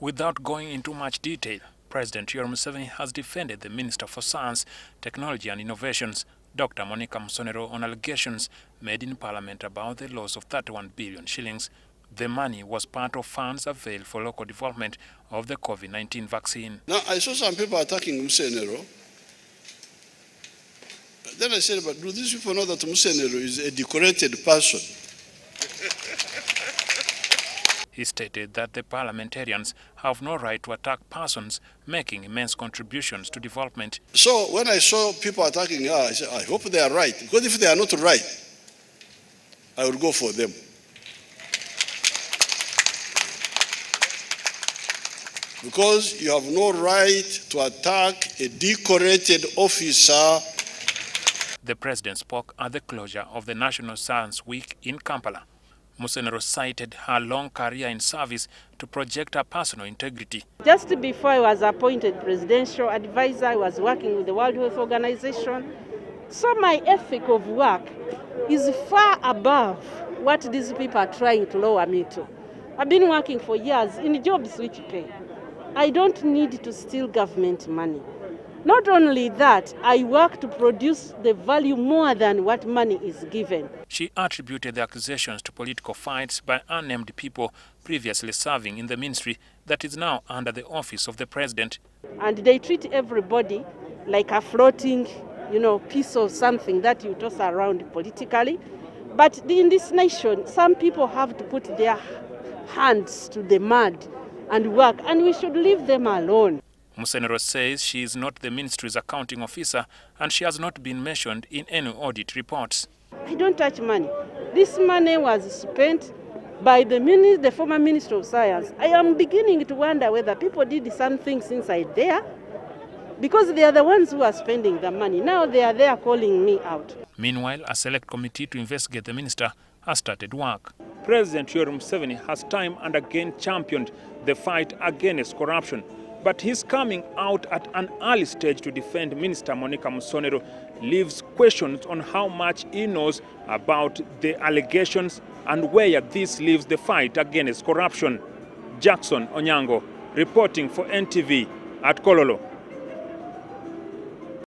Without going into much detail, President Yoweri Museveni has defended the Minister for Science, Technology and Innovations, Dr. Monica Musonero, on allegations made in Parliament about the loss of 31 billion shillings. The money was part of funds availed for local development of the COVID-19 vaccine. Now, I saw some people attacking Musonero. Then I said, but do these people know that Musonero is a decorated person? He stated that the parliamentarians have no right to attack persons making immense contributions to development. So when I saw people attacking her, I said, I hope they are right. Because if they are not right, I will go for them. Because you have no right to attack a decorated officer. The president spoke at the closure of the National Science Week in Kampala. Musonero cited her long career in service to project her personal integrity. Just before I was appointed presidential advisor, I was working with the World Health Organization. So my ethic of work is far above what these people are trying to lower me to. I've been working for years in jobs which pay. I don't need to steal government money. Not only that, I work to produce the value more than what money is given. She attributed the accusations to political fights by unnamed people previously serving in the ministry that is now under the office of the president. And they treat everybody like a floating, piece of something that you toss around politically. But in this nation, some people have to put their hands to the mud and work, and we should leave them alone. Musonero says she is not the ministry's accounting officer and she has not been mentioned in any audit reports. I don't touch money. This money was spent by the former Minister of Science. I am beginning to wonder whether people did something inside there, because they are the ones who are spending the money. Now they are there calling me out. Meanwhile, a select committee to investigate the minister has started work. President Yoweri Museveni has time and again championed the fight against corruption. But his coming out at an early stage to defend Minister Monica Musonero leaves questions on how much he knows about the allegations and where this leaves the fight against corruption. Jackson Onyango, reporting for NTV at Kololo.